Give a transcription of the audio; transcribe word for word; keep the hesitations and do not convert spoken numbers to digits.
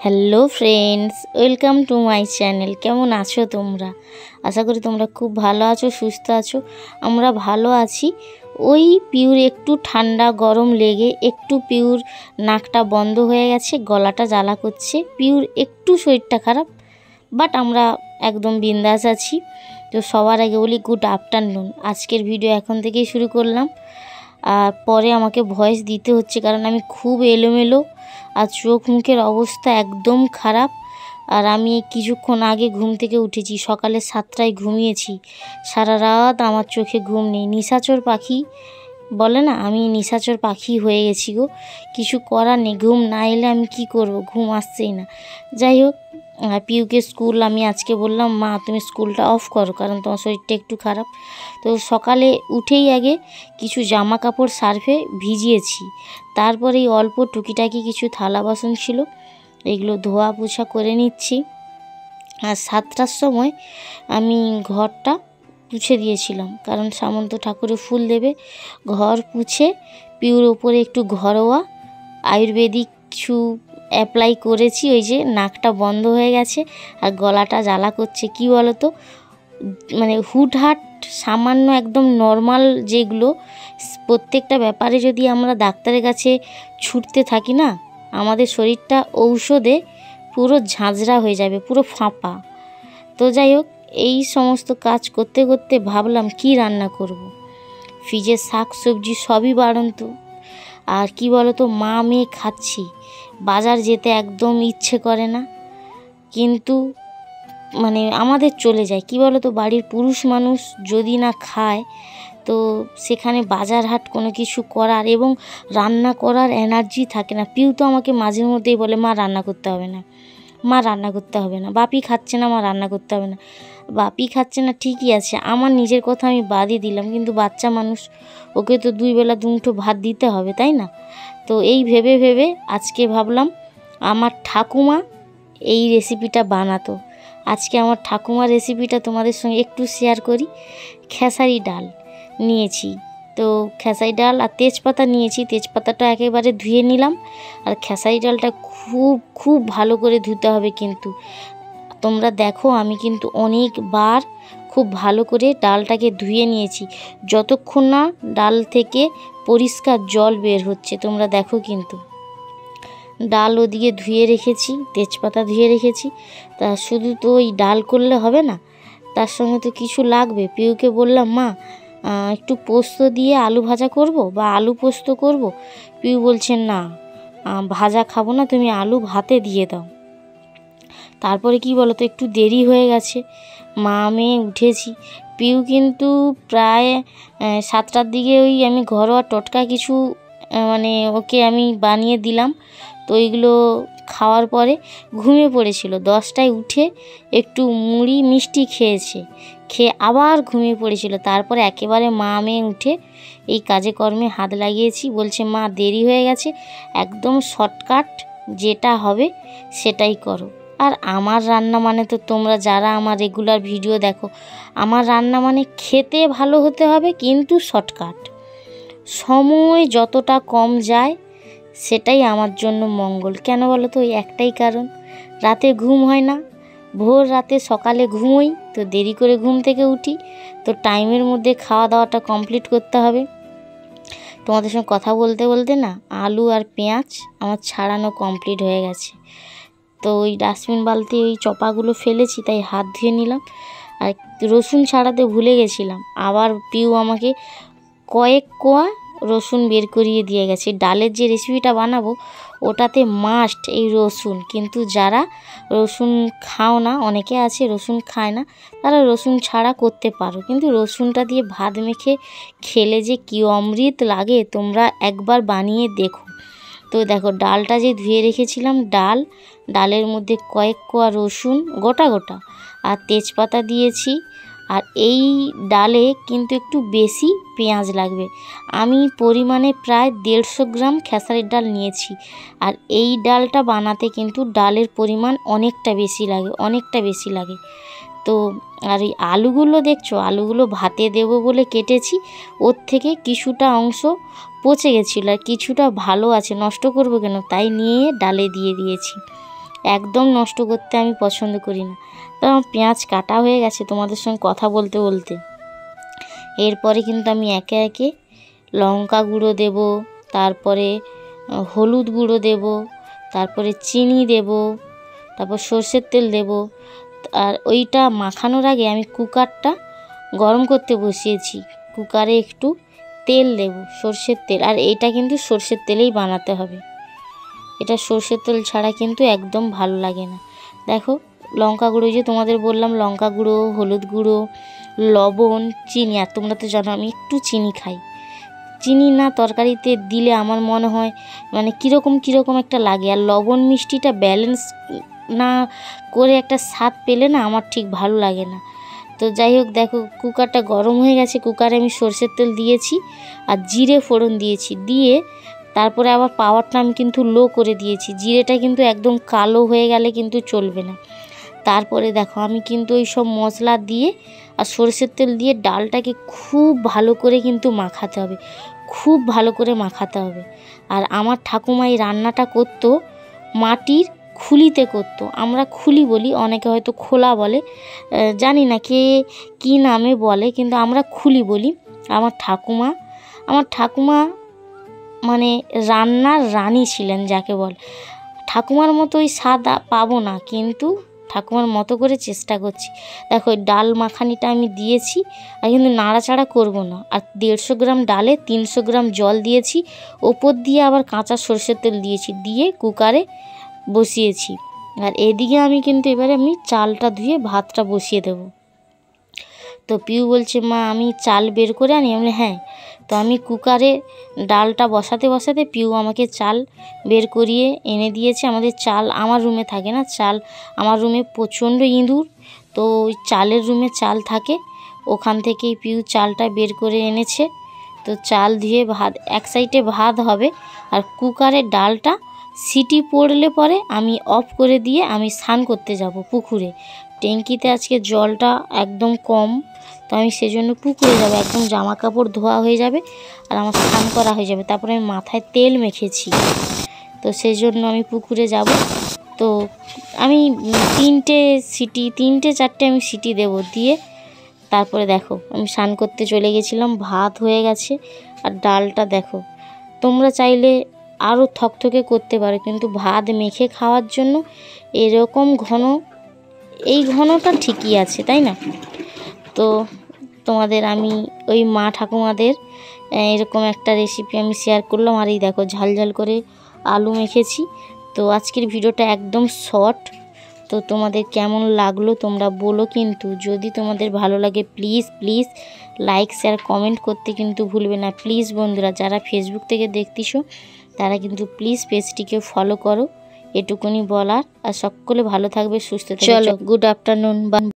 Hello friends, welcome to my channel. কেমন আছো তোমরা? আশা করি তোমরা খুব ভালো আছো, সুস্থ আছো। আমরা ভালো আছি। ওই পিউর একটু ঠান্ডা গরম লেগে একটু পিউর নাকটা বন্ধ হয়ে গেছে, গলাটা জ্বালা করছে, পিউর একটু শরীরটা খারাপ, বাট আমরা একদম বিন্দাস আছি। তো সবার আগে বলি গুড আফটারনুন। আজকের ভিডিও এখন থেকেই শুরু করলাম, আর পরে আমাকে ভয়েস দিতে হচ্ছে কারণ আমি খুব এলোমেলো আর চোখ মুখের অবস্থা একদম খারাপ। আর আমি কিছুক্ষণ আগে ঘুম থেকে উঠেছি, সকালে সাতটায় ঘুমিয়েছি, সারা রাত আমার চোখে ঘুম নেই। নিশাচর পাখি বলে না, আমি নিশাচর পাখি হয়ে গেছি গো। কিছু করার নেই, ঘুম না এলে আমি কি করব, ঘুম আসছেই না। যাই হোক, পিউকে স্কুল আমি আজকে বললাম, মা তুমি স্কুলটা অফ করো কারণ তোমার শরীরটা একটু খারাপ। তো সকালে উঠেই আগে কিছু জামা কাপড় সার্ফে ভিজিয়েছি, তারপরেই অল্প টুকিটাকি কিছু থালা বাসন ছিল, এগুলো ধোয়া পোছা করে নিচ্ছি। আর সাতটার সময় আমি ঘরটা পুছে দিয়েছিলাম কারণ সামন্ত ঠাকুরের ফুল দেবে। ঘর পুছে পিউর ওপরে একটু ঘরোয়া আয়ুর্বেদিক কিছু অ্যাপ্লাই করেছি। ওই যে নাকটা বন্ধ হয়ে গেছে আর গলাটা জ্বালা করছে, কি বলো তো, মানে হুটহাট সামান্য একদম নর্মাল যেগুলো, প্রত্যেকটা ব্যাপারে যদি আমরা ডাক্তারের কাছে ছুটতে থাকি না, আমাদের শরীরটা ঔষধে পুরো ঝাঁঝরা হয়ে যাবে, পুরো ফাঁপা। তো যাই হোক, এই সমস্ত কাজ করতে করতে ভাবলাম কি রান্না করব। ফ্রিজের শাক সবজি সবই বাড়ন্ত, আর কি বলো তো, মা মেয়ে খাচ্ছি, বাজার যেতে একদম ইচ্ছে করে না, কিন্তু মানে আমাদের চলে যায়। কি বলো তো, বাড়ির পুরুষ মানুষ যদি না খায় তো সেখানে বাজার হাট কোনো কিছু করার এবং রান্না করার এনার্জি থাকে না। পিউ তো আমাকে মাঝে মধ্যেই বলে, মা রান্না করতে হবে না, মা রান্না করতে হবে না, বাপি খাচ্ছে না, মা রান্না করতে হবে না। বাপি খাচ্ছে না ঠিকই আছে, আমার নিজের কথা আমি বাদই দিলাম, কিন্তু বাচ্চা মানুষ, ওকে তো দুই বেলা দুমুঠো ভাত দিতে হবে, তাই না? তো এই ভেবে ভেবে আজকে ভাবলাম আমার ঠাকুমা এই রেসিপিটা বানাতো, আজকে আমার ঠাকুমার রেসিপিটা তোমাদের সঙ্গে একটু শেয়ার করি। খেসারি ডাল নিয়েছি, তো খেসারি ডাল আর তেজপাতা নিয়েছি, তেজপাতাটা একেবারে ধুয়ে নিলাম। আর খেসারি ডালটা খুব খুব ভালো করে ধুতে হবে, কিন্তু তোমরা দেখো আমি কিন্তু অনেকবার খুব ভালো করে ডালটাকে ধুয়ে নিয়েছি, যতক্ষণ না ডাল থেকে পরিষ্কার জল বের হচ্ছে। তোমরা দেখো, কিন্তু ডাল ওদিকে ধুয়ে রেখেছি, তেজপাতা ধুয়ে রেখেছি। তা শুধু তো ওই ডাল করলে হবে না, তার সঙ্গে তো কিছু লাগবে। পিউকে বললাম, মা একটু পোস্ত দিয়ে আলু ভাজা করব বা আলু পোস্ত করব। পিউ বলছে, না ভাজা খাবো না, তুমি আলু ভাতে দিয়ে দাও। তারপরে কি বলো তো, একটু দেরি হয়ে গেছে, মা মেয়ে উঠেছি। পিউ কিন্তু প্রায় সাতটার দিকে ওই আমি ঘরোয়া টটকা কিছু মানে ওকে আমি বানিয়ে দিলাম, তো ওইগুলো খাওয়ার পরে ঘুমিয়ে পড়েছিল। দশটায় উঠে একটু মুড়ি মিষ্টি খেয়েছে, খেয়ে আবার ঘুমিয়ে পড়েছিল। তারপরে একেবারে মা মেয়ে উঠে এই কাজে কর্মে হাত লাগিয়েছি। বলছে, মা দেরি হয়ে গেছে, একদম শর্টকাট যেটা হবে সেটাই করো। আর আমার রান্না মানে তো তোমরা যারা আমার রেগুলার ভিডিও দেখো, আমার রান্না মানে খেতে ভালো হতে হবে কিন্তু শর্টকাট, সময় যতটা কম যায় সেটাই আমার জন্য মঙ্গল। কেন বলো তো, ওই একটাই কারণ, রাতে ঘুম হয় না, ভোর রাতে সকালে ঘুমোই, তো দেরি করে ঘুম থেকে উঠি, তো টাইমের মধ্যে খাওয়া দাওয়াটা কমপ্লিট করতে হবে। তোমাদের সঙ্গে কথা বলতে বলতে না আলু আর পেঁয়াজ আমার ছাড়ানো কমপ্লিট হয়ে গেছে। তো ওই ডাস্টবিন বালতি ওই চপাগুলো ফেলেছি, তাই হাত ধুয়ে নিলাম। আর রসুন ছাড়াতে ভুলে গেছিলাম, আবার পিউ আমাকে কয়েক কোয়া রসুন বের করিয়ে দিয়ে গেছে। ডালের যে রেসিপিটা বানাবো ওটাতে মাস্ট এই রসুন, কিন্তু যারা রসুন খাও না, অনেকে আছে রসুন খায় না, তারা রসুন ছাড়া করতে পারো, কিন্তু রসুনটা দিয়ে ভাত মেখে খেলে যে কী অমৃত লাগে, তোমরা একবার বানিয়ে দেখো। তো দেখো, ডালটা যে ধুয়ে রেখেছিলাম, ডাল ডালের মধ্যে কয়েক কোয়া রসুন গোটা গোটা আর তেজপাতা দিয়েছি। আর এই ডালে কিন্তু একটু বেশি পেঁয়াজ লাগবে। আমি পরিমাণে প্রায় দেড়শো গ্রাম খেসারির ডাল নিয়েছি, আর এই ডালটা বানাতে কিন্তু ডালের পরিমাণ অনেকটা বেশি লাগে, অনেকটা বেশি লাগে। তো আর এই আলুগুলো দেখছো, আলুগুলো ভাতে দেবো বলে কেটেছি, ওর থেকে কিছুটা অংশ পচে গেছিলো আর কিছুটা ভালো আছে, নষ্ট করবো কেন, তাই নিয়ে ডালে দিয়ে দিয়েছি। একদম নষ্ট করতে আমি পছন্দ করি না। তো আমার পেঁয়াজ কাটা হয়ে গেছে তোমাদের সঙ্গে কথা বলতে বলতে। এরপরে কিন্তু আমি একে একে লঙ্কা গুঁড়ো দেব, তারপরে হলুদ গুঁড়ো দেব, তারপরে চিনি দেব, তারপর সর্ষের তেল দেব। আর ওইটা মাখানোর আগে আমি কুকারটা গরম করতে বসিয়েছি। কুকারে একটু তেল দেব, সর্ষের তেল। আর এটা কিন্তু সর্ষের তেলেই বানাতে হবে, এটা সর্ষের তেল ছাড়া কিন্তু একদম ভালো লাগে না। দেখো লঙ্কা গুঁড়ো, যে তোমাদের বললাম লঙ্কা গুঁড়ো, হলুদ গুঁড়ো, লবণ, চিনি। আর তোমরা তো জানো আমি একটু চিনি খাই। চিনি না তরকারিতে দিলে আমার মনে হয় মানে কীরকম কীরকম একটা লাগে। আর লবণ মিষ্টিটা ব্যালেন্স না করে একটা স্বাদ পেলে না আমার ঠিক ভালো লাগে না। তো যাই হোক, দেখো কুকারটা গরম হয়ে গেছে। কুকারে আমি সর্ষের তেল দিয়েছি আর জিরে ফোড়ন দিয়েছি। দিয়ে তারপরে আবার পাওয়ারটা আমি কিন্তু লো করে দিয়েছি। জিরেটা কিন্তু একদম কালো হয়ে গেলে কিন্তু চলবে না। তারপরে দেখো আমি কিন্তু ওই সব মশলা দিয়ে আর সর্ষের তেল দিয়ে ডালটাকে খুব ভালো করে কিন্তু মাখাতে হবে, খুব ভালো করে মাখাতে হবে। আর আমার ঠাকুমা এই রান্নাটা করতো মাটির খুলিতে করতো। আমরা খুলি বলি, অনেকে হয়তো খোলা বলে, জানি না কে কী নামে বলে, কিন্তু আমরা খুলি বলি। আমার ঠাকুমা আমার ঠাকুমা মানে রান্নার রানী ছিলেন যাকে বল। ঠাকুমার মতো ওই স্বাদ পাবো না, কিন্তু ঠাকুমার মতো করে চেষ্টা করছি। দেখো ডাল মাখানিটা আমি দিয়েছি, আর কিন্তু নাড়াচাড়া করব না। আর দেড়শো গ্রাম ডালে তিনশো গ্রাম জল দিয়েছি, ওপর দিয়ে আবার কাঁচা সর্ষের তেল দিয়েছি, দিয়ে কুকারে বসিয়েছি। আর এদিকে আমি কিন্তু এবারে আমি চালটা ধুয়ে ভাতটা বসিয়ে দেব। তো পিউ বলছে মা আমি চাল বের করে আনি। আমি হ্যাঁ। তো আমি কুকারে ডালটা বসাতে বসাতে পিউ আমাকে চাল বের করিয়ে এনে দিয়েছে। আমাদের চাল আমার রুমে থাকে না, চাল আমার রুমে প্রচণ্ড ইঁদুর, তো ওই চালের রুমে চাল থাকে, ওখান থেকেই পিউ চালটা বের করে এনেছে। তো চাল ধুয়ে ভাত, এক সাইডে ভাত হবে আর কুকারের ডালটা সিটি পড়লে পরে আমি অফ করে দিয়ে আমি স্নান করতে যাব পুকুরে। ট্যাঙ্কিতে আজকে জলটা একদম কম, তো আমি সেজন্য পুকুরে যাব, একদম জামা কাপড় ধোয়া হয়ে যাবে আর আমার স্নান করা হয়ে যাবে। তারপরে আমি মাথায় তেল মেখেছি, তো সেই জন্য আমি পুকুরে যাব। তো আমি তিনটে সিটি তিনটে চারটে আমি সিটি দেব, দিয়ে তারপরে দেখো আমি স্নান করতে চলে গেছিলাম। ভাত হয়ে গেছে আর ডালটা দেখো, তোমরা চাইলে আরও থকথকে করতে পারো, কিন্তু ভাত মেখে খাওয়ার জন্য এরকম ঘন, এই ঘনটা ঠিকই আছে, তাই না? তো তোমাদের আমি ওই মা ঠাকুমাদের এরকম একটা রেসিপি আমি শেয়ার করলাম। আর এই দেখো ঝাল ঝাল করে আলু মেখেছি। তো আজকের ভিডিওটা একদম শর্ট। তো তোমাদের কেমন লাগলো তোমরা বলো, কিন্তু যদি তোমাদের ভালো লাগে please please like share comment করতে কিন্তু ভুলবে না। প্লিজ বন্ধুরা, যারা ফেসবুক থেকে দেখতেছো তারা কিন্তু প্লিজ পেজটিকে ফলো করো, এটুকুনি বলার। আর সকলে ভালো থাকবে, সুস্থ থাকবে। চলো, গুড আফটারনুন।